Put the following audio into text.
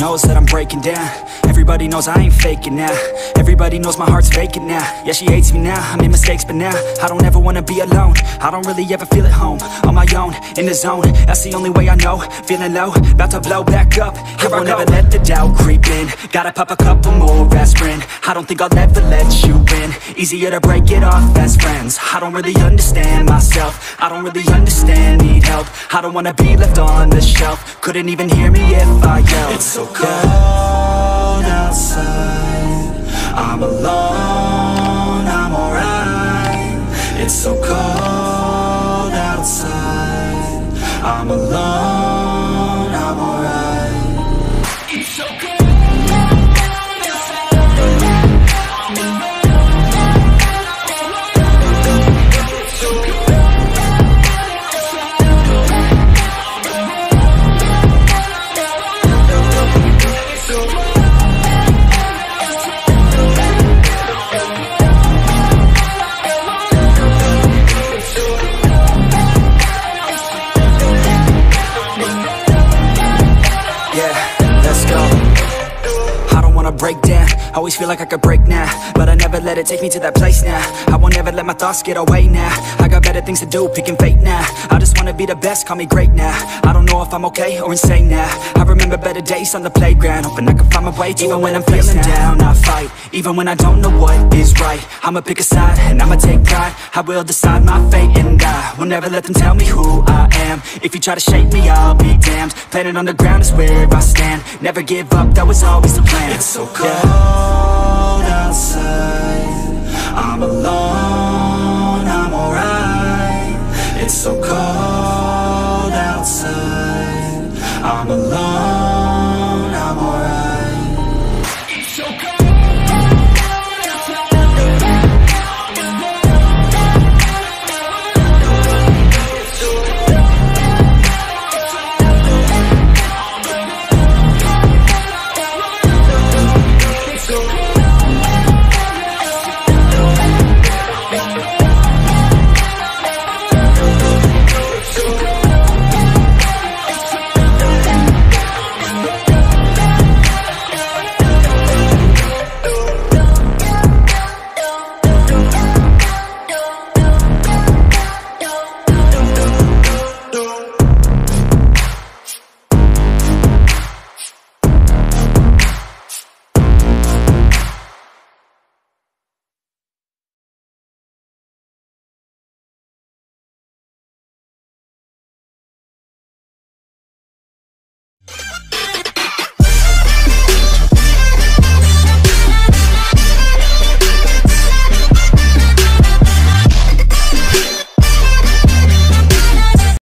knows that I'm breaking down. Everybody knows I ain't faking now. Everybody knows my heart's vacant now. Yeah, she hates me now, I made mistakes but now I don't ever wanna be alone. I don't really ever feel at home. On my own, in the zone, that's the only way I know. Feeling low, about to blow back up. I won't ever let the doubt creep in. Gotta pop a couple more aspirin. I don't think I'll ever let you in. Easier to break it off as friends. I don't really understand myself. I don't really understand, need help. I don't wanna be left on the shelf. Couldn't even hear me if I yelled. It's so cold outside, I'm alone, I'm alright. It's so cold outside, I'm alone, I'm alright. It's so cold. Break down, always feel like I could break now, but I never let it take me to that place now. I won't ever let my thoughts get away now. I got better things to do, picking fate now. I just wanna be the best, call me great now. I don't know if I'm okay or insane now. I remember better days on the playground, hoping I can find my way. Even when I'm feeling down, I fight. Even when I don't know what is right, I'ma pick a side and I'ma take pride. I will decide my fate and I will never let them tell me who I am. If you try to shape me, I'll be damned. Planet on the ground is where I stand. Never give up, that was always the plan. It's so cold outside, I'm